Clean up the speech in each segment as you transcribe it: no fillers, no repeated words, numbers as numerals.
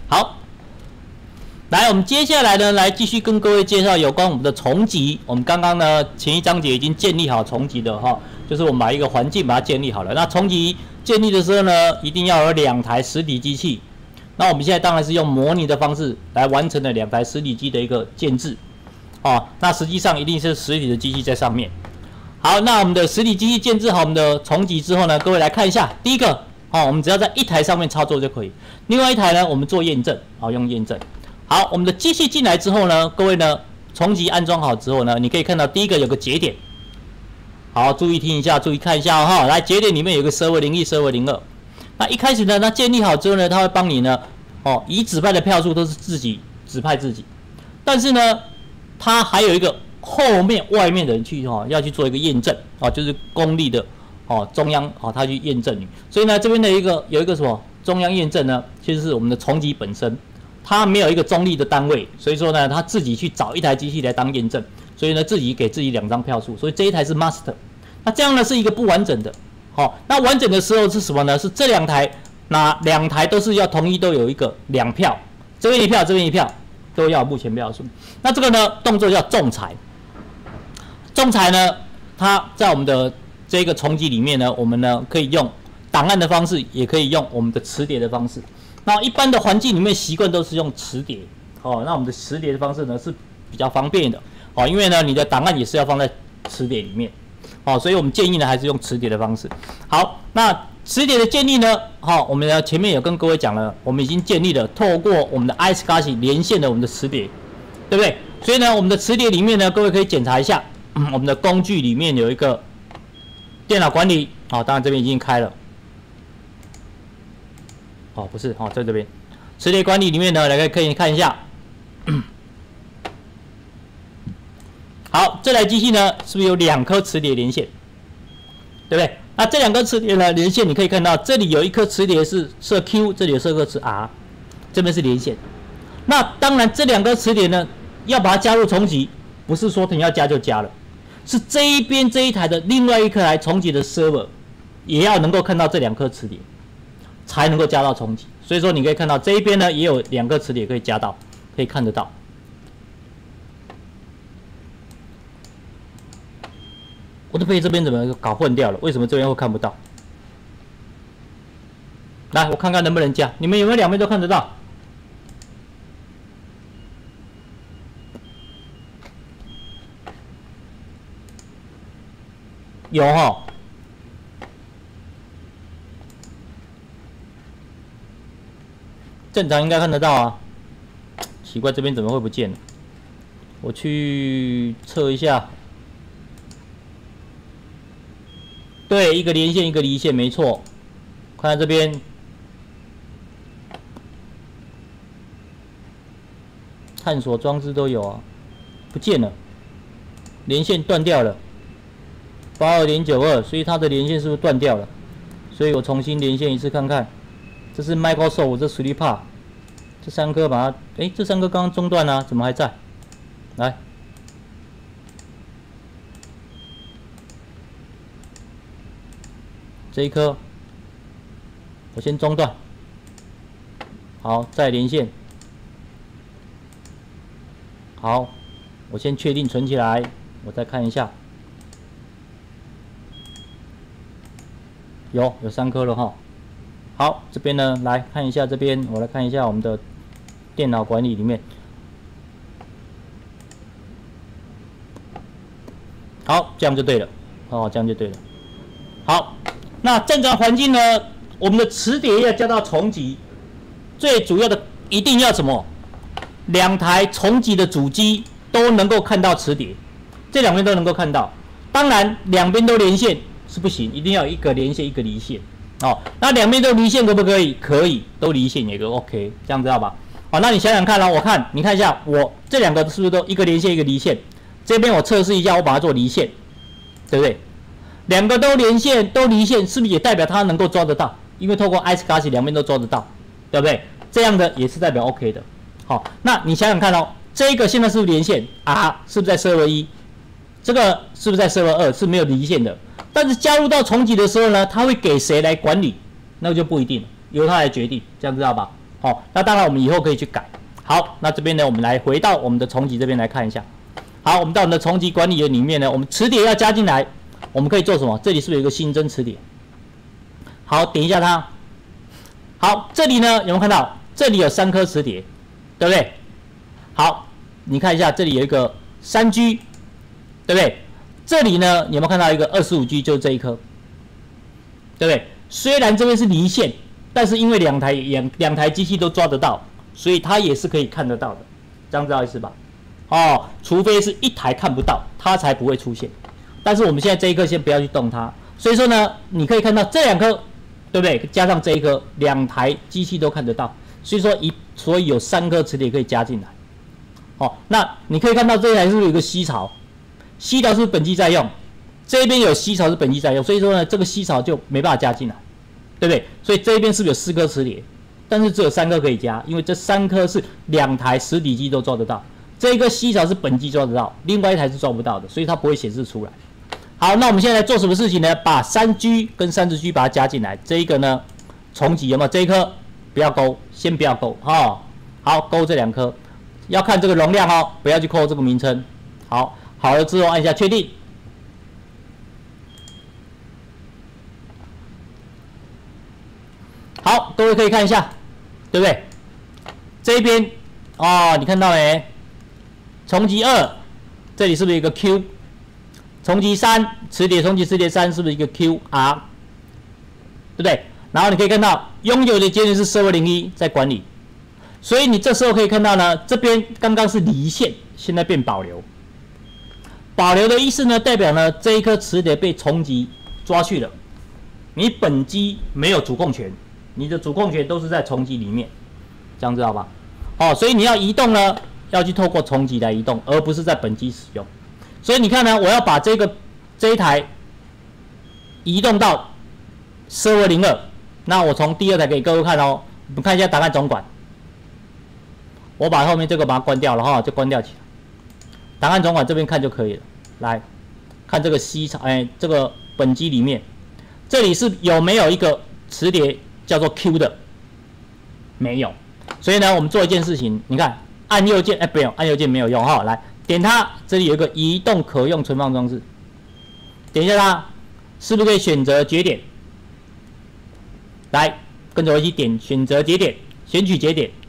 好，来，我们接下来呢，来继续跟各位介绍有关我们的重集。我们刚刚呢前一章节已经建立好重集的哈，就是我们把一个环境把它建立好了。那重集建立的时候呢，一定要有2台实体机器。那我们现在当然是用模拟的方式来完成了2台实体机的一个建制。哦，那实际上一定是实体的机器在上面。好，那我们的实体机器建制好我们的重集之后呢，各位来看一下，第一个，哦，我们只要在一台上面操作就可以。另外一台呢，我们做验证，好，用验证。好，我们的机器进来之后呢，各位呢，重集安装好之后呢，你可以看到第一个有个节点。好，注意听一下，注意看一下哈。来，节点里面有个server 01、server 02。那一开始呢，它建立好之后呢，它会帮你呢，哦，已指派的票数都是自己指派自己，但是呢，它还有一个后面外面的人去要去做一个验证就是公立的中央它去验证你。所以呢，这边的有一个什么中央验证呢，其实是我们的重集本身，它没有一个中立的单位，所以说呢，它自己去找一台机器来当验证，所以呢，自己给自己2张票数，所以这一台是 master。那这样呢是一个不完整的。那完整的时候是什么呢？是这2台，那2台都是要统一都有一个2票，这边1票，这边1票，都要目前票数。那这个呢动作叫仲裁。仲裁呢，它在我们的这个重集里面呢，我们呢可以用档案的方式，也可以用我们的磁碟的方式。那一般的环境里面习惯都是用磁碟，那我们的磁碟的方式呢是比较方便的，因为呢你的档案也是要放在磁碟里面。所以我们建议呢还是用磁碟的方式。好，那磁碟的建立呢，我们呢前面有跟各位讲了，我们已经建立了透过我们的 iSCSI 连线的我们的磁碟，对不对？所以呢，我们的磁碟里面呢，各位可以检查一下，我们的工具里面有一个电脑管理，当然这边已经开了，不是，在这边磁碟管理里面呢，大家可以看一下。好，这台机器呢，是不是有2颗磁碟连线？对不对？那这2颗磁碟呢连线，你可以看到这里有一颗磁碟是设 Q， 这里有设个是 R， 这边是连线。那当然，这2颗磁碟呢，要把它加入重集，不是说你要加就加了，是这一边这一台的另外一颗来重集的 server， 也要能够看到这2颗磁碟，才能够加到重集。所以说，你可以看到这一边呢也有2颗磁碟可以加到，可以看得到。我都被这边怎么搞混掉了？为什么这边会看不到？来，我看看能不能加。你们有没有2边都看得到？有哈。正常应该看得到啊。奇怪，这边怎么会不见了？我去测一下。对，一个连线，一个离线，没错。看到这边，探索装置都有啊，不见了，连线断掉了，82.92，所以它的连线是不是断掉了？所以我重新连线一次看看。这是 Microsoft， 这 3P， 这3颗把它，这3颗刚刚中断啊，怎么还在？来。这一颗，我先中断，好，再连线，好，我先确定存起来，我再看一下，有3颗了哈，好，这边呢来看一下这边，我来看一下我们的电脑管理里面，好，这样就对了，这样就对了，好。那正常环境呢？我们的磁碟要加到重集，最主要的一定要什么？2台重集的主机都能够看到磁碟，这2边都能够看到。当然，2边都连线是不行，一定要有一个连线，一个离线。那2边都离线可不可以？可以，都离线也可以 OK， 这样知道吧？那你想想看你看一下，我这2个是不是都一个连线，一个离线？这边我测试一下，我把它做离线，对不对？2个都连线都离线，是不是也代表它能够抓得到？因为透过 iSCSI 2边都抓得到，对不对？这样的也是代表 OK 的。好，那你想想看这个现在是不是连线啊？是不是在 server 1？这个是不是在 server 2？是没有离线的。但是加入到重集的时候呢，它会给谁来管理？那就不一定了，由它来决定，这样知道吧？ 好，那当然我们以后可以去改。好，那这边呢，我们来回到我们的重级这边来看一下。好，我们到我们的重级管理员里面呢，我们磁碟要加进来，我们可以做什么？这里是不是有一个新增磁碟？好，点一下它。好，这里呢有没有看到？这里有3颗磁碟，对不对？好，你看一下，这里有一个3G， 对不对？这里呢有没有看到一个25G， 就是这一颗，对不对？虽然这边是离线，但是因为两台机器都抓得到，所以它也是可以看得到的，这样知道意思吧？哦，除非是一台看不到，它才不会出现。但是我们现在这一颗先不要去动它，所以说呢，你可以看到这2颗，对不对？加上这一颗，2台机器都看得到，所以有3颗磁碟可以加进来。哦，那你可以看到这一台是不是有一个吸槽？吸槽是不是本机在用？这边有吸槽是本机在用，所以说呢，这个吸槽就没办法加进来，对不对？所以这边是不是有4颗磁碟？但是只有3颗可以加，因为这3颗是2台实体机都抓得到。这个吸槽是本机抓得到，另外一台是抓不到的，所以它不会显示出来。好，那我们现在来做什么事情呢？把3G 跟30G 把它加进来。这一个呢，重级有没有？这一颗不要勾，先不要勾哈、哦。好，勾这2颗，要看这个容量哦，不要去扣这个名称。好，好了之后按下确定。好，各位可以看一下，对不对？这边哦，你看到没？重级2，这里是不是一个 Q？ 重级3，重级磁碟3是不是一个 QR？ 对不对？然后你可以看到拥有的节点是Server 01在管理，所以你这时候可以看到呢，这边刚刚是离线，现在变保留。保留的意思呢，代表呢这一颗磁碟被重级抓去了，你本机没有主控权，你的主控权都是在重级里面，这样知道吧？哦，所以你要移动呢，要去透过重级来移动，而不是在本机使用。所以你看呢，我要把这一台移动到Server 02，那我从第2台给各位看哦，我们看一下档案总管，我把后面这个把它关掉了哈，就关掉起来。档案总管这边看就可以了，来看这个吸槽，这个本机里面，这里是有没有一个磁碟叫做 Q 的？没有，所以呢，我们做一件事情，你看按右键，不用按右键没有用哈，来点它，这里有一个移动可用存放装置，点一下它，是不是可以选择节点？来，跟着我一起点选择节点，选取节点。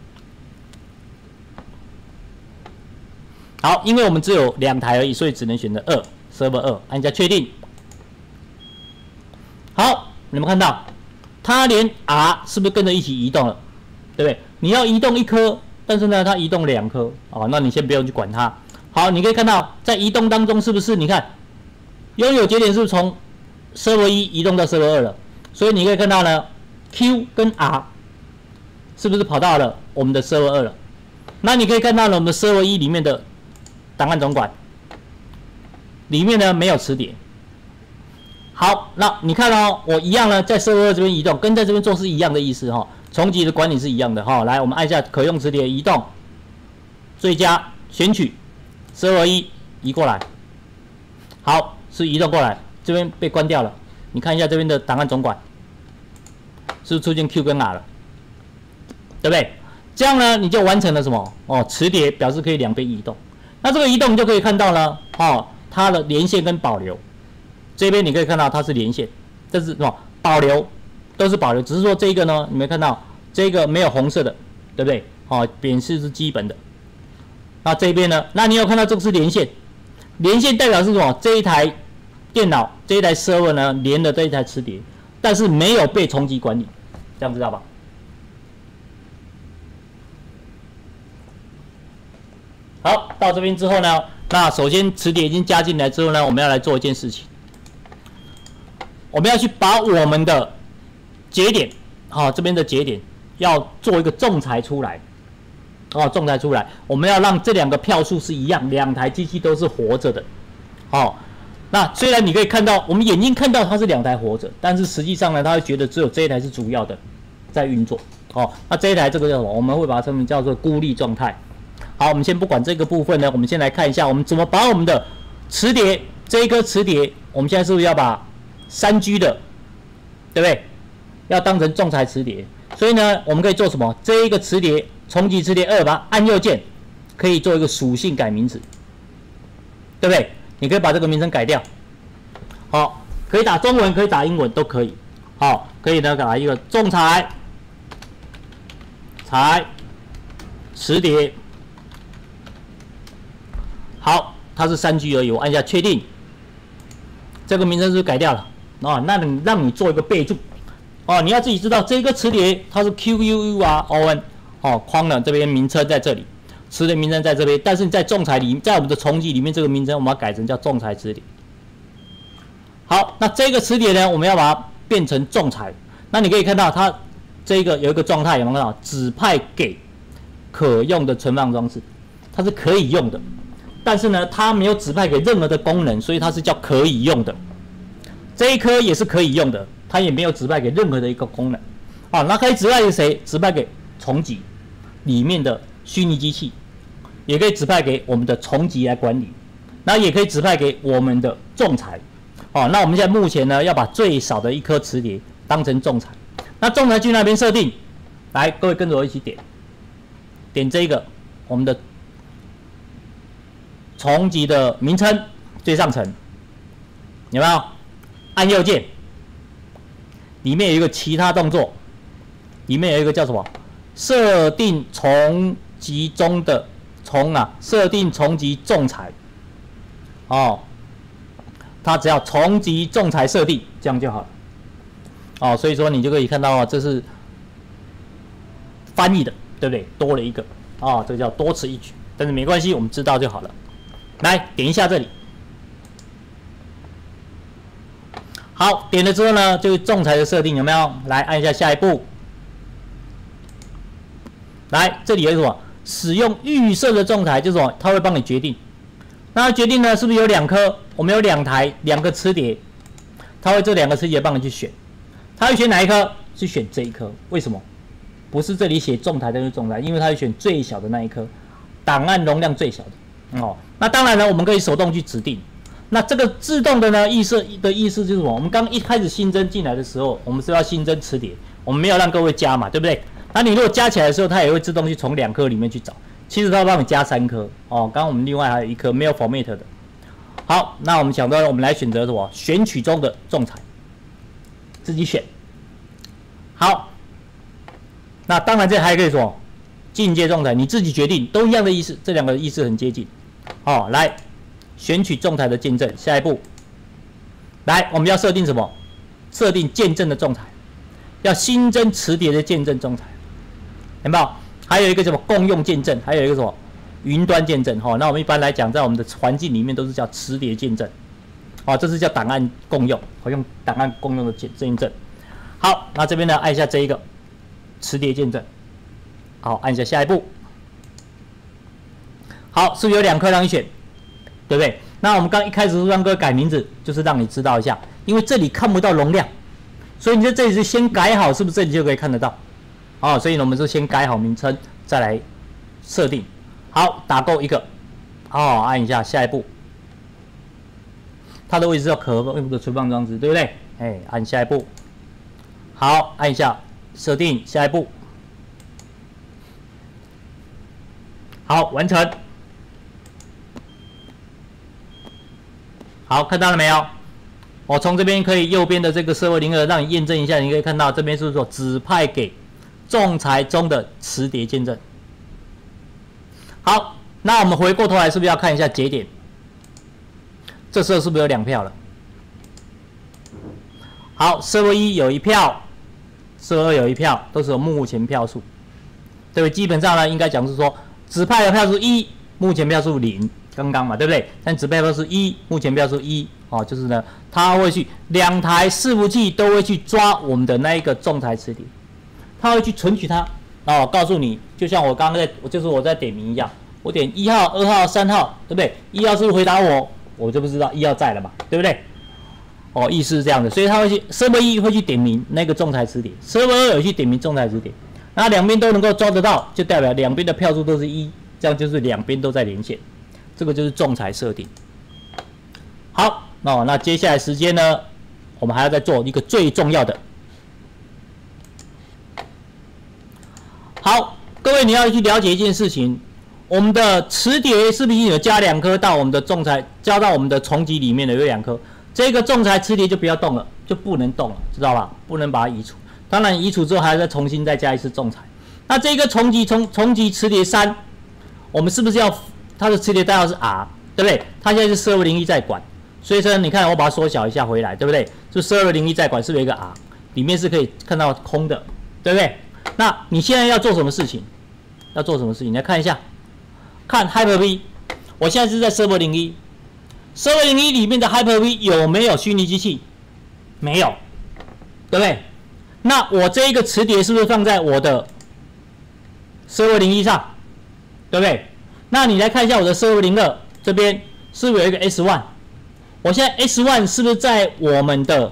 好，因为我们只有2台而已，所以只能选择Server 2，按下确定。好，你们看到，它连 R 是不是跟着一起移动了？对不对？你要移动1颗，但是呢，它移动2颗，哦，那你先不用去管它。好，你可以看到，在移动当中是不是？你看，拥有节点是不是从Server 1移动到Server 2了？所以你可以看到呢 ，Q 跟 R 是不是跑到了我们的Server 2了？那你可以看到呢，我们的Server 1里面的档案总管里面呢没有磁碟。好，那你看哦，我一样呢，在Server 2这边移动，跟在这边做是一样的意思哈、哦。重级的管理是一样的哈、哦。来，我们按下可用磁碟移动，最佳选取Server 1移过来。好，是移动过来，这边被关掉了。你看一下这边的档案总管，是不是出现 Q 跟 R 了？对不对？这样呢，你就完成了什么？哦，磁碟表示可以2边移动。那这个移动你就可以看到呢，哦，它的连线跟保留，这边你可以看到它是连线，这是什么？保留都是保留，只是说这个呢，你没看到这个没有红色的，对不对？哦，显示是基本的。那这边呢，那你有看到这个是连线，连线代表是什么？这一台电脑这一台 server 呢连了这一台磁碟，但是没有被重级管理，这样知道吧？好，到这边之后呢，那首先磁碟已经加进来之后呢，我们要来做一件事情，我们要去把我们的节点，这边的节点要做一个仲裁出来，仲裁出来，我们要让这2个票数是一样，2台机器都是活着的，那虽然你可以看到，我们眼睛看到它是2台活着，但是实际上呢，它会觉得只有这一台是主要的在运作，那这一台这个叫什么？我们会把它称为叫做孤立状态。好，我们先不管这个部分呢，我们先来看一下我们怎么把我们的磁碟这一颗磁碟，我们现在是不是要把3G 的，对不对？要当成仲裁磁碟， 所以呢，我们可以做什么？这一个磁碟重级磁碟2，把它按右键，可以做一个属性改名字，对不对？你可以把这个名称改掉。好，可以打中文，可以打英文都可以。好，可以呢打一个仲裁磁碟。好，它是3G 而已，我按下确定。这个名称是不是改掉了？哦，那让你做一个备注。哦，你要自己知道这个磁碟它是 QUURON 哦，框呢这边名称在这里，磁碟名称在这边，但是在仲裁里，在我们的重级里面这个名称我们要改成叫仲裁磁碟。好，那这个磁碟呢，我们要把它变成仲裁。那你可以看到它这个有一个状态，有没有看到？指派给可用的存放装置，它是可以用的，但是呢，它没有指派给任何的功能，所以它是叫可以用的。这一颗也是可以用的，它也没有指派给任何的一个功能。好，那可以指派给谁？指派给重级里面的虚拟机器，也可以指派给我们的重级来管理，那也可以指派给我们的仲裁。哦，那我们现在目前呢，要把最少的一颗磁碟当成仲裁。那仲裁去那边设定，来，各位跟着我一起点这个我们的重级的名称最上层，有没有？按右键，里面有一个其他动作，里面有一个叫什么？设定重级中的设定重级仲裁。哦，它只要重级仲裁设定，这样就好了。哦，所以说你就可以看到这是翻译的，对不对？多了一个哦，这个叫多此一举，但是没关系，我们知道就好了。来，点一下这里。好，点了之后呢，就是仲裁的设定有没有？来按一下下一步。来，这里有什么？使用预设的仲裁，就是什么？它会帮你决定。那它决定呢，是不是有2颗？我们有2个磁碟，它会这2个磁碟帮你去选。它会选哪一颗？是选这一颗。为什么？不是这里写仲裁就是仲裁，因为它会选最小的那一颗，档案容量最小的。哦，那当然呢，我们可以手动去指定。那这个自动的呢，意思就是什么？我们刚一开始新增进来的时候，我们是要新增磁碟，我们没有让各位加嘛，对不对？那你如果加起来的时候，它也会自动去从2颗里面去找。其实它会帮你加3颗哦。刚刚我们另外还有1颗没有 format 的。好，那我们想到我们来选择什么？选取中的仲裁，自己选。好，那当然这还可以说进阶仲裁，你自己决定，都一样的意思，这2个意思很接近。好，来。选取仲裁的见证，下一步，来，我们要设定什么？设定见证的仲裁，要新增磁碟的见证仲裁，有没有？还有一个什么共用见证，还有一个什么云端见证。那我们一般来讲，在我们的环境里面都是叫磁碟见证，这是叫档案共用，用档案共用的见证。好，那这边呢，按一下这一个磁碟见证，好，按一下下一步。好，是不是有2颗让你选？对不对？那我们刚一开始让各位改名字，就是让你知道一下，因为这里看不到容量，所以你在这里是先改好，是不是这里就可以看得到？所以呢，我们是先改好名称，再来设定。好，打勾1个，按一下下一步。它的位置叫可用的存放装置，对不对？按下一步。好，按一下设定，下一步。好，完成。好，看到了没有？我从这边可以右边的这个社会02让你验证一下，你可以看到这边是说指派给仲裁中的磁碟见证。好，那我们回过头来是不是要看一下节点？这时候是不是有2票了？好，社会1有1票，社会2有1票，都是有目前票数。对不对？基本上呢，应该讲是说指派的票数1，目前票数0。刚刚嘛，对不对？但指派票数1，目前票数1，就是呢，它会去2台伺服器都会去抓我们的那一个仲裁磁碟，它会去存取它，告诉你，就像我刚刚就是我在点名一样，我点1号、2号、3号，对不对？1号是不是回答我就不知道1号在了嘛，对不对？意思是这样的，所以它会去 server 1会去点名那个仲裁磁碟 ，server 2有去点名仲裁磁碟，那2边都能够抓得到，就代表2边的票数都是1，这样就是2边都在连线。这个就是仲裁设定。好，那接下来时间呢，我们还要再做一个最重要的好，各位你要去了解一件事情，我们的磁碟是不是有加2颗到我们的仲裁，加到我们的重极里面的有2颗，这个仲裁磁碟就不要动了，就不能动了，知道吧？不能把它移除。当然移除之后还要再重新再加一次仲裁。那这个重极磁碟3，我们是不是要它的磁碟代号是 R， 对不对？它现在是1201在管，所以说你看我把它缩小一下回来，对不对？就1201在管是不是有一个 R， 里面是可以看到空的，对不对？那你现在要做什么事情？要做什么事情？你来看一下，看 Hyper-V， 我现在是在 Server 01里面的 Hyper-V 有没有虚拟机器？没有，对不对？那我这一个磁碟是不是放在我的 Server 01上？对不对？那你来看一下我的 Server 02这边是不是有一个 S1？ 我现在 S1 是不是在我们的，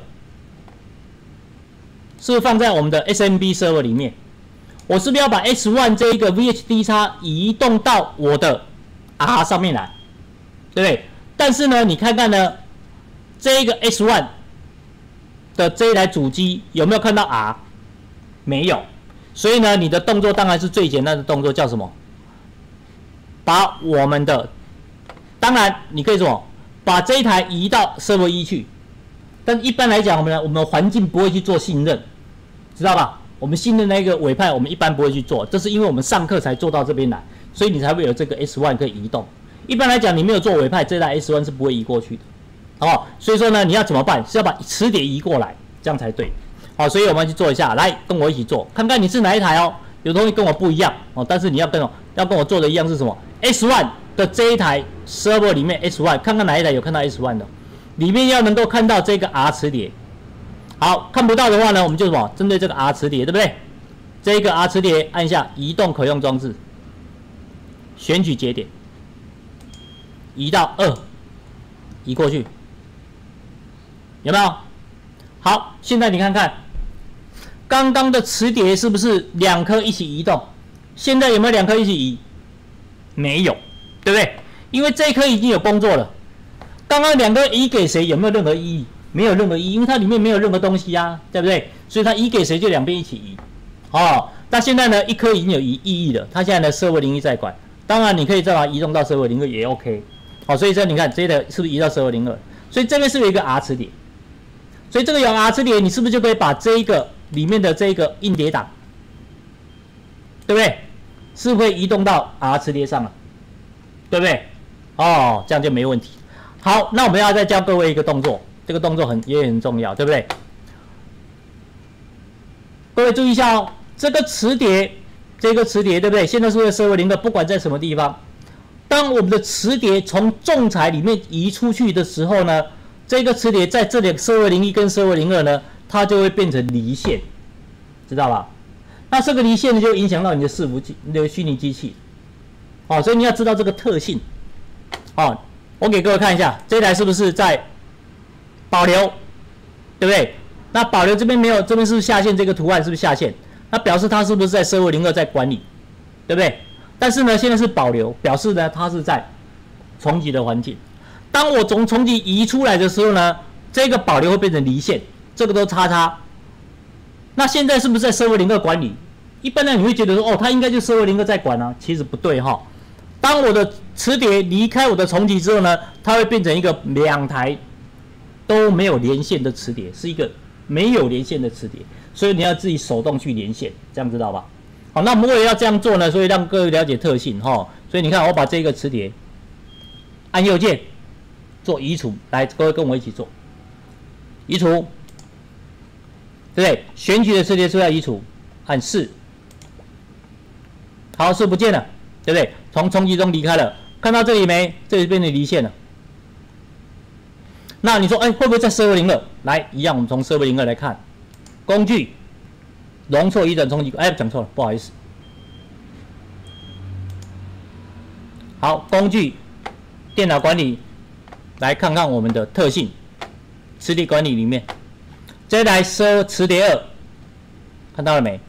是不是放在我们的 SMB Server 里面？我是不是要把 S1 这一个 VHD 移动到我的 R 上面来，对不对？但是呢，你看看呢，这一个 S1 的这一台主机有没有看到 R？ 没有，所以呢，你的动作当然是最简单的动作，叫什么？把我们的，当然你可以说把这一台移到 Server 1去，但一般来讲，我们的环境不会去做信任，知道吧？我们新的那个委派，我们一般不会去做，这是因为我们上课才做到这边来，所以你才会有这个 S1 可以移动。一般来讲，你没有做委派，这台 S1 是不会移过去的，哦。所以说呢，你要怎么办？是要把磁碟移过来，这样才对。好，所以我们去做一下，来跟我一起做，看看你是哪一台哦。有东西跟我不一样哦，但是你要跟我做的一样是什么 ？S1 的这一台 server 里面 S1， 看看哪一台有看到 S1 的，里面要能够看到这个 R 磁碟。好，看不到的话呢，我们就什么？针对这个 R 磁碟，对不对？这个 R 磁碟按下移动可用装置，选取节点，移到2，移过去，有没有？好，现在你看看，刚刚的磁碟是不是2颗一起移动？现在有没有2颗一起移？没有，对不对？因为这一颗已经有工作了。刚刚2颗移给谁？有没有任何意义？没有任何意义，因为它里面没有任何东西啊，对不对？所以它移给谁就两边一起移。哦，那现在呢，1颗已经有意义了，它现在呢Server 01在管，当然你可以再把它移动到Server 02也 OK。好，所以说你看这个是不是移到Server 02？所以这边是不是有一个 R 磁碟？所以这个有 R 磁碟，你是不是就可以把这一个里面的这个硬碟档，对不对？是不是可以移动到 R 磁碟上了？对不对？哦，这样就没问题。好，那我们要再教各位一个动作，这个动作也很重要，对不对？各位注意一下哦，这个磁碟，对不对？现在是Server 02，不管在什么地方，当我们的磁碟从仲裁里面移出去的时候呢，这个磁碟在这里Server 01跟Server 02呢，它就会变成离线，知道吧？那这个离线呢，就影响到你的伺服器、你的虚拟机器。好，所以你要知道这个特性。好，我给各位看一下，这台是不是在保留，对不对？那保留这边没有，这边是不是下线？这个图案是不是下线？那表示它是不是在Server 02在管理，对不对？但是呢，现在是保留，表示呢它是在重启的环境。当我从重启移出来的时候呢，这个保留会变成离线，这个都叉叉。那现在是不是在Server 02管理？一般呢你会觉得说，哦，它应该就Server 02在管啊，其实不对哈。当我的磁碟离开我的重启之后呢，它会变成一个2台都没有连线的磁碟，是一个没有连线的磁碟，所以你要自己手动去连线，这样知道吧？好，那我们为了要这样做呢，所以让各位了解特性哈。所以你看，我把这个磁碟按右键做移除，来，各位跟我一起做移除，对不对？选取的磁碟是要移除，按4，好，是不见了，对不对？从重启中离开了，看到这里没？这里变成离线了。那你说，哎，会不会在Server 02？来，一样，我们从Server 02来看，工具容错移转重启，哎，讲错了，不好意思。好，工具电脑管理，来看看我们的特性，磁碟管理里面，这台磁碟2，看到了没？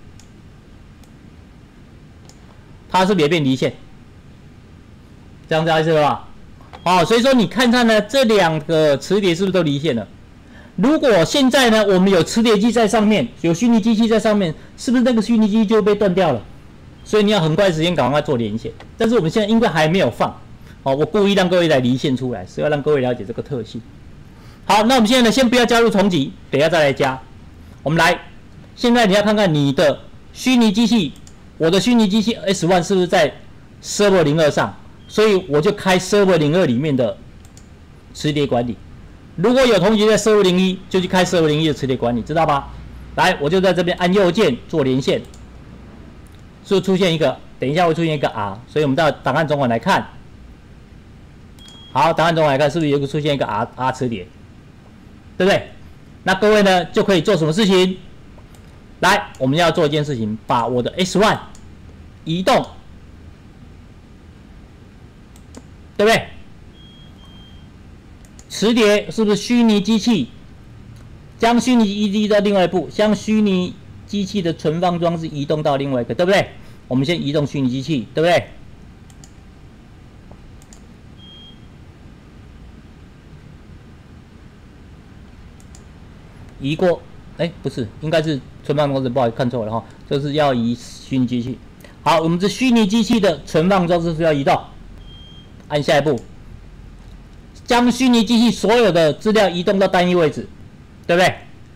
它是不是也变离线？这样子意思了吧？好，所以说你看看呢，这2个磁碟是不是都离线了？如果现在呢，我们有磁碟机在上面，有虚拟机器在上面，是不是那个虚拟机就被断掉了？ 所以你要很快时间赶快做连线。但是我们现在因为还没有放，哦，我故意让各位来离线出来，是要让各位了解这个特性。好，那我们现在呢，先不要加入重击，等一下再来加。我们来，现在你要看看你的虚拟机器，我的虚拟机器 S1 是不是在 Server 02上？所以我就开 Server 02里面的磁碟管理。如果有同学在 Server 01，就去开 Server 01的磁碟管理，知道吧？来，我就在这边按右键做连线，是不是出现一个？等一下会出现一个 R， 所以我们到档案总管来看。好，档案总管来看，是不是有个出现一个 R 磁碟？对不对？那各位呢就可以做什么事情？来，我们要做一件事情，把我的 S1 移动，对不对？磁碟是不是虚拟机器？将虚拟机器到另外一步，将虚拟机器的存放装置移动到另外一个，对不对？我们先移动虚拟机器，对不对？移过，不是，应该是存放装置，不好意思，看错了哈，这是要移虚拟机器。好，我们这虚拟机器的存放装置是要移动，按下一步，将虚拟机器所有的资料移动到单一位置，对不对？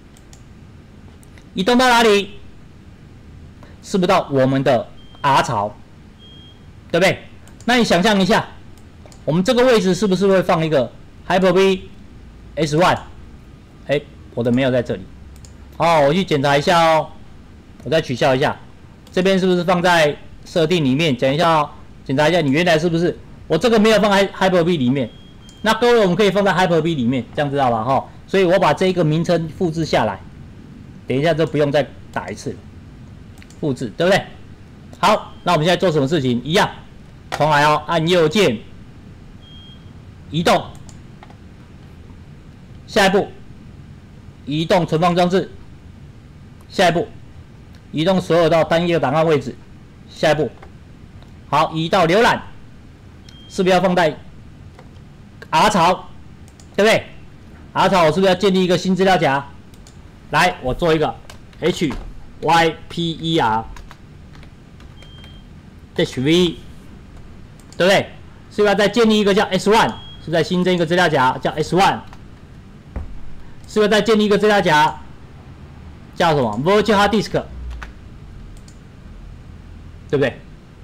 移动到哪里？是不是到我们的 R 槽，对不对？那你想象一下，我们这个位置是不是会放一个 Hyper-V S1？我的没有在这里。好，我去检查一下哦。我再取消一下，这边是不是放在设定里面？讲一下哦，检查一下你原来是不是我这个没有放在 Hyper-V 里面？那各位我们可以放在 Hyper-V 里面，这样知道吧？哈，所以我把这一个名称复制下来，等一下就不用再打一次了，复制，对不对？好，那我们现在做什么事情？一样，重来哦，按右键，移动，下一步。移动存放装置，下一步移动所有到单一的档案位置，下一步好移到浏览，是不是要放在 R 槽，对不对 ？R 槽我是不是要建立一个新资料夹？来，我做一个 HYPER-V， 对不对？是不是要再建立一个叫 S1， 是不是再新增一个资料夹叫 S1？是不是再建立一个资料夹，叫什么 Virtual Hard Disk， 对不对？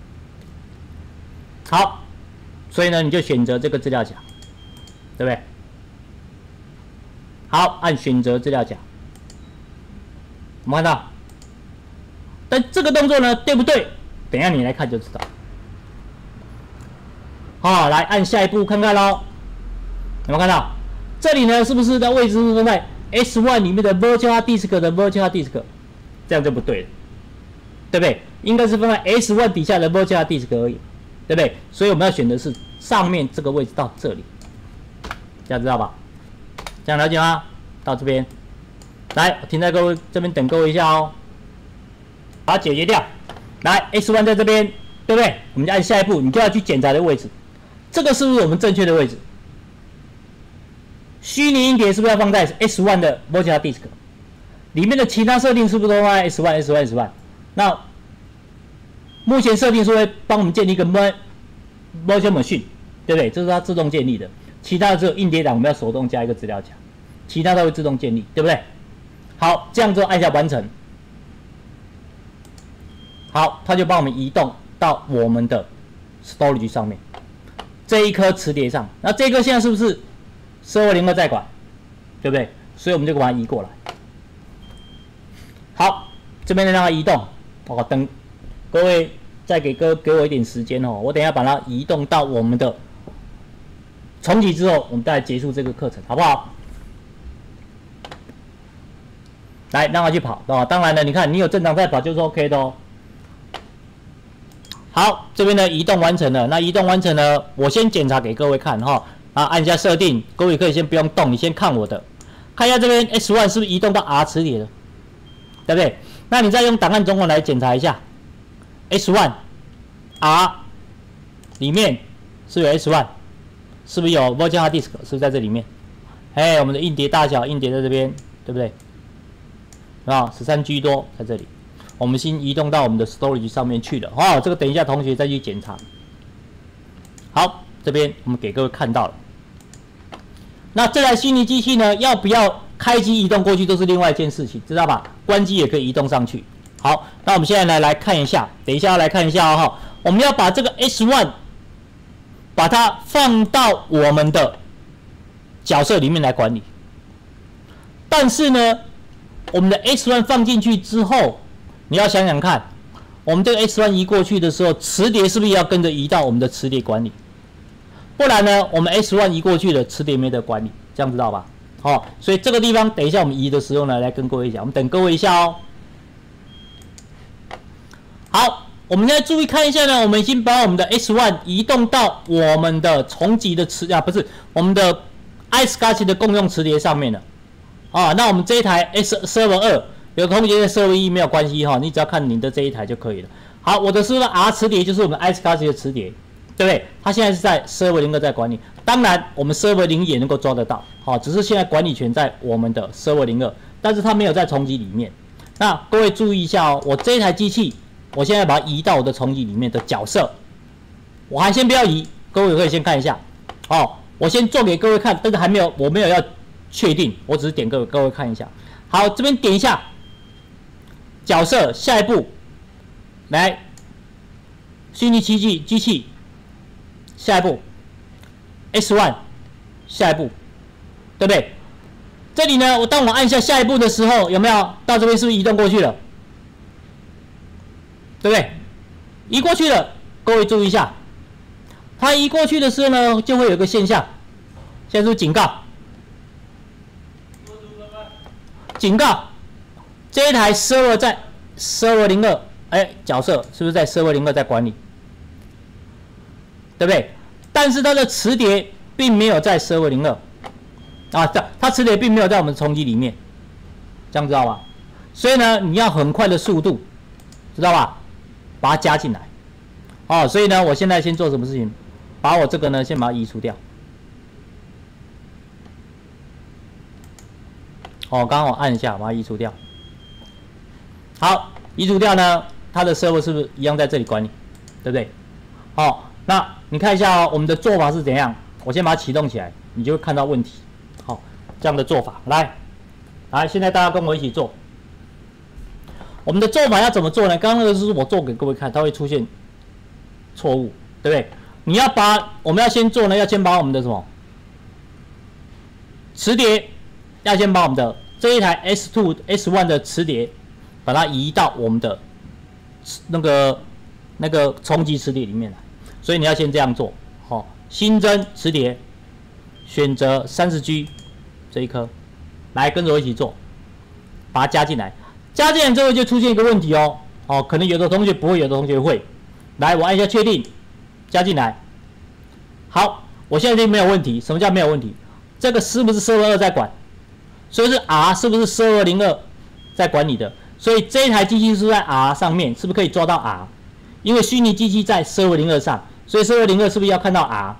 好，所以呢，你就选择这个资料夹，对不对？好，按选择资料夹，我们看到，但这个动作呢，对不对？等一下你来看就知道。好，来按下一步看看咯，有没有看到？这里呢，是不是的位置是放在 S1 里面的 Virtual Disk 的 Virtual Disk？ 这样就不对了，对不对？应该是放在 S1 底下的 Virtual Disk 而已，对不对？所以我们要选的是上面这个位置到这里，这样知道吧？这样了解吗？到这边，来，我停在各位这边等各位一下哦，把它解决掉。来 ，S1 在这边，对不对？我们就按下一步，你就要去检查的位置，这个是不是我们正确的位置？虚拟硬碟是不是要放在 S1 的 Virtual Disk 里面的其他设定是不是都放在 S1？ 那目前设定是会帮我们建立一个 Virtual Machine， 对不对？这是它自动建立的，其他的只有硬碟档我们要手动加一个资料夹，其他都会自动建立，对不对？好，这样之后按下完成，好，它就帮我们移动到我们的 Storage 上面这一颗磁碟上，那这一颗现在是不是Server 02在管，对不对？所以我们就把它移过来。好，这边让它移动。哦，等各位再给我一点时间哦，我等一下把它移动到我们的重启之后，我们再来结束这个课程，好不好？来，让它去跑哦。当然了，你看你有正常在跑就是 OK 的哦。好，这边呢移动完成了。那移动完成了，我先检查给各位看哈。按一下设定，各位可以先不用动，你先看我的，看一下这边 S1 是不是移动到 R 磁碟了，对不对？那你再用档案总管来检查一下 ，S1 R 里面是有 S1， 是不是有 Virtual Hard Disk？ 是不是在这里面？我们的硬碟大小，硬碟在这边，对不对？13G 多在这里。 我们先移动到我们的 storage 上面去了。哦，这个等一下同学再去检查。好，这边我们给各位看到了。那这台虚拟机器呢，要不要开机移动过去都是另外一件事情，知道吧？关机也可以移动上去。好，那我们现在来看一下，等一下要来看一下哦。我们要把这个 S1 把它放到我们的角色里面来管理。但是呢，我们的 S1 放进去之后，你要想想看，我们这个 S1 移过去的时候，磁碟是不是要跟着移到我们的磁碟管理？不然呢，我们 S1 移过去了，磁碟没得管理，这样知道吧？哦，所以这个地方等一下我们移的时候呢，来跟各位讲，我们等各位一下哦。好，我们现在注意看一下呢，我们已经把我们的 S1 移动到我们的重级的不是我们的 iSCSI 的共用磁碟上面了。啊，那我们这一台 Server 2，有同学在 Server 1没有关系哈，你只要看你的这一台就可以了。好，我的是 R 磁碟就是我们 iSCSI 的磁碟，对不对？它现在是在 Server 02在管理，当然我们 Server 0也能够抓得到，好，只是现在管理权在我们的 Server 02，但是它没有在重级里面。那各位注意一下哦，我这一台机器。我现在把它移到我的重级里面的角色，我还先不要移，各位可以先看一下。哦，我先做给各位看，但是我没有要确定，我只是点各位看一下。好，这边点一下角色，下一步来虚拟机器，下一步 S1， 下一步，对不对？这里呢，当我按下下一步的时候，有没有到这边是不是移动过去了？对不对？移过去了，各位注意一下，它移过去的时候呢，就会有一个现象，现在是不是警告？警告，这一台 server 在 server 02，哎，角色是不是在 server 02在管理？对不对？但是它的磁碟并没有在 server 02，啊，它磁碟并没有在我们重机里面，这样知道吧？所以呢，你要很快的速度，知道吧？把它加进来，哦，所以呢，我现在先做什么事情？把我这个呢，先把它移除掉。哦，刚刚我按一下，把它移除掉。好，移除掉呢，它的 server 是不是一样在这里管理？对不对？好，那你看一下哦，我们的做法是怎样？我先把它启动起来，你就会看到问题。好，这样的做法，来，现在大家跟我一起做。我们的做法要怎么做呢？刚刚那个是我做给各位看，它会出现错误，对不对？我们要先做呢，要先把我们的什么磁碟，要先把我们的这一台 S2 S1 的磁碟，把它移到我们的那个重级磁碟里面来。所以你要先这样做，好，新增磁碟，选择 30G 这一颗，来跟着我一起做，把它加进来。加进来之后就出现一个问题哦，可能有的同学不会，有的同学会。来，我按一下确定，加进来。好，我现在就没有问题。什么叫没有问题？这个是不是 Server 2在管？所以是 R 是不是 Server 02在管理的？所以这一台机器是在 R 上面，是不是可以抓到 R？ 因为虚拟机器在 Server 02上，所以 Server 02是不是要看到 R？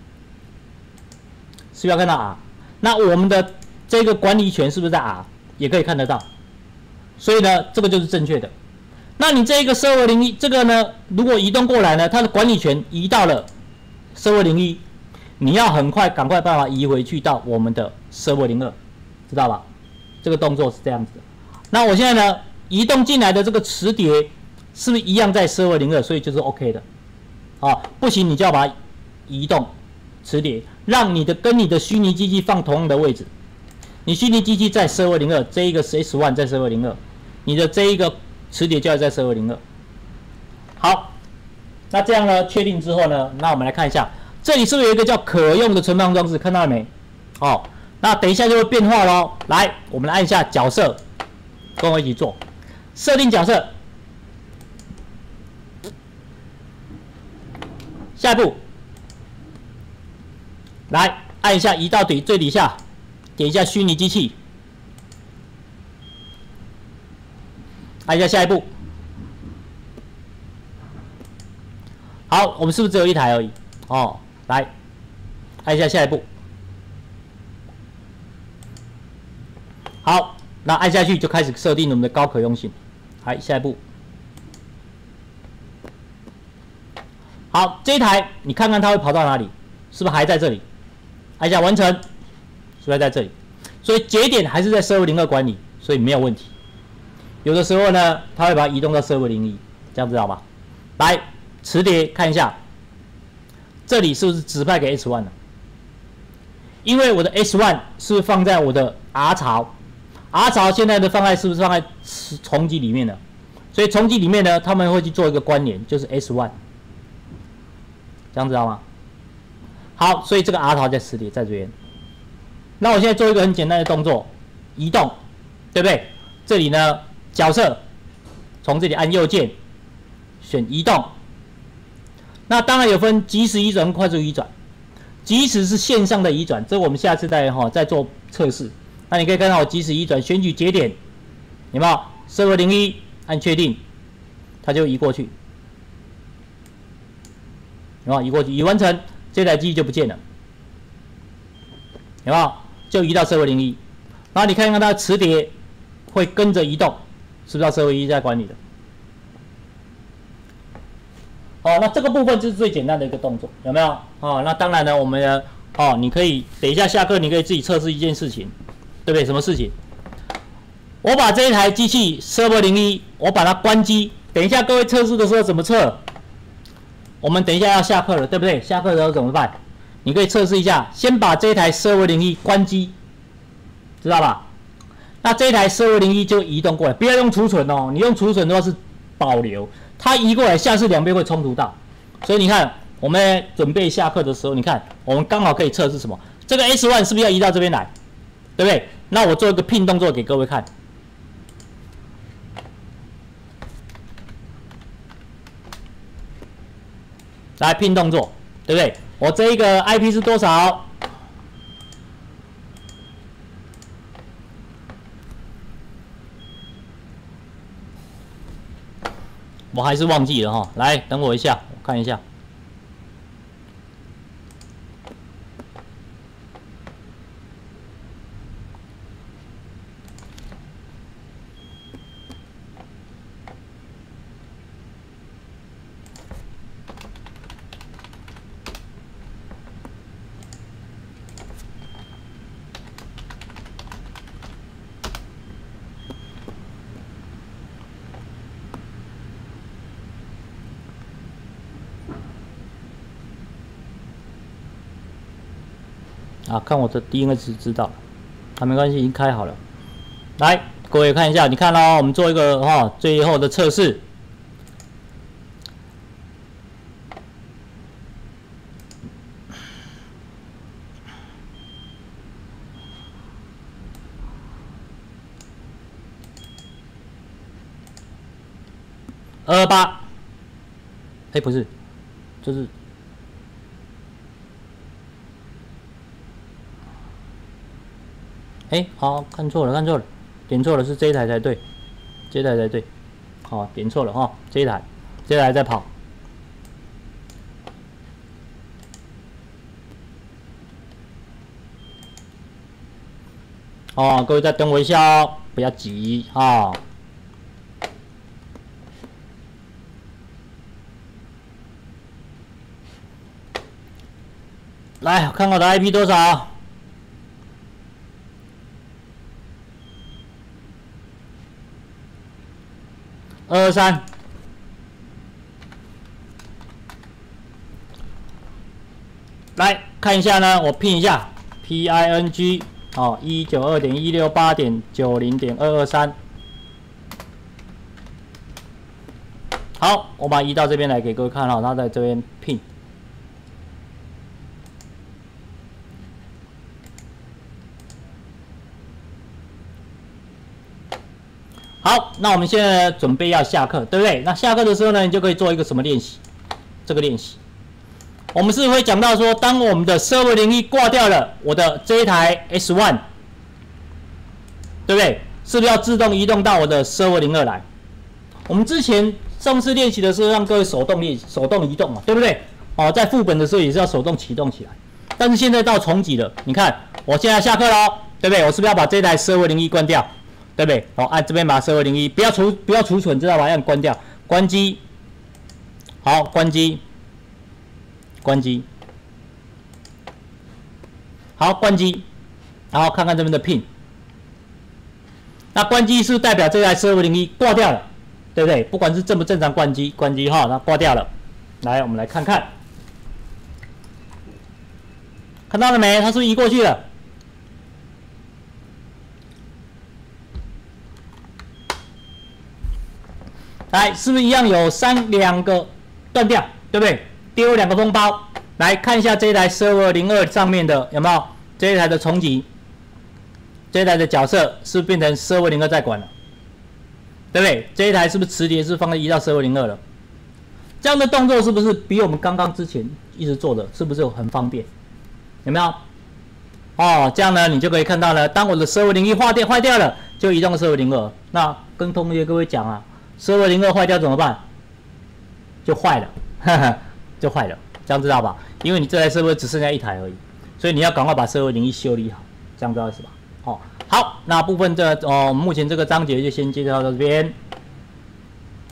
是不是要看到 R？ 那我们的这个管理权是不是在 R？ 也可以看得到。所以呢，这个就是正确的。那你这个 Server 01这个呢，如果移动过来呢，它的管理权移到了 Server 01，你要赶快办法移回去到我们的 Server 02，知道吧？这个动作是这样子的。那我现在呢，移动进来的这个磁碟是不是一样在 Server 02？所以就是 OK 的。不行你就要把它移动磁碟，让跟你的虚拟机器放同样的位置。你虚拟机器在 Server 02，这一个是 S1 在 Server 02，你的这一个磁碟就要在 Server 02。好，那这样呢，确定之后呢，那我们来看一下，这里是不是有一个叫可用的存放装置？看到了没？那等一下就会变化咯。来，我们来按一下角色，跟我一起做，设定角色。下一步，来按一下移到最底下，点一下虚拟机器，按一下下一步。好，我们是不是只有一台而已？来按一下下一步。好，那按下去就开始设定我们的高可用性。来，下一步好，这一台你看看它会跑到哪里？是不是还在这里？按一下完成，是不是在这里？所以节点还是在server02管理，所以没有问题。有的时候呢，它会把它移动到server01，这样知道吧？来，磁碟看一下，这里是不是指派给 S1 了？因为我的 S1 是放在我的 R 槽 ，R 槽现在的放在是不是放在重机里面的？所以重机里面呢，他们会去做一个关联，就是 S1， 这样知道吗？好，所以这个 R 槽在磁碟在这边。那我现在做一个很简单的动作，移动，对不对？这里呢，角色从这里按右键选移动。那当然有分即时移转、快速移转。即时是线上的移转，这我们下次再做测试。那你可以看到我即时移转，选取节点，有没有？server01按确定，它就移过去，有没有？移过去，移完成，这台机器就不见了，有没有？就移到server01，然后你看看它的磁碟会跟着移动，是不是server01在管理的？哦，那这个部分就是最简单的一个动作，有没有？哦，那当然呢，我们呢，哦，你可以等一下下课，你可以自己测试一件事情，对不对？什么事情？我把这一台机器 server01，我把它关机。等一下各位测试的时候怎么测？我们等一下要下课了，对不对？下课的时候怎么办？你可以测试一下，先把这一台 server01关机，知道吧？那这一台 server01就移动过来，不要用储存哦，你用储存的话是保留。它移过来，下次两边会冲突到，所以你看，我们准备下课的时候，你看，我们刚好可以测试什么？这个 S1 是不是要移到这边来，对不对？那我做一个拼动作给各位看，来拼动作，对不对？我这一个 IP 是多少？我还是忘记了哈，来等我一下，我看一下。啊，看我的 DNS 知道了，啊，没关系，已经开好了。来，各位看一下，你看哦，我们做一个最后的测试。228，哎，不是，这是。哎，好，看错了，点错了，是这一台才对，这一台才对，好，点错了哈，这一台在跑，哦，各位再等我一下哦，不要急啊。来，看我的 IP 多少？223，来看一下呢，我拼一下 PING 哦192.168.90.223，好，我把它移到这边来给各位看哈，它在这边拼。好，那我们现在准备要下课，对不对？那下课的时候呢，你就可以做一个什么练习？这个练习，我们是会讲到说，当我们的server01挂掉了，我的这一台 S1， 对不对？是不是要自动移动到我的server02来？我们之前上次练习的时候，让各位手动移动嘛，对不对？哦，在副本的时候也是要手动启动起来。但是现在到重启了，你看，我现在下课喽，对不对？我是不是要把这台server01关掉？对不对？好，按这边把server01不要储存，知道吧？按关掉，关机。好，关机。 关机。好，关机，然后看看这边的 pin。那关机是代表这台Server 01挂掉了，对不对？不管是正不正常关机，关机哈，那挂掉了。来，我们来看看，看到了没？它是不是移过去了？来，是不是一样有两个断掉，对不对？丢2个封包。来看一下这一台 Server 02上面的有没有这一台的重击，这一台的角色是不是变成 Server 02在管了？对不对？这一台是不是磁碟是放在移到 Server 02了？这样的动作是不是比我们刚刚之前一直做的，是不是很方便？有没有？哦，这样呢，你就可以看到呢，当我的 Server 01坏掉了，就移动 Server 02。那跟同学各位讲啊 ，Server 02坏掉怎么办？就坏了，哈哈，就坏了。这样知道吧？因为你这台Server只剩下1台而已，所以你要赶快把Server 01修理好，这样知道是吧？好，那部分我们目前这个章节就先介绍到这边。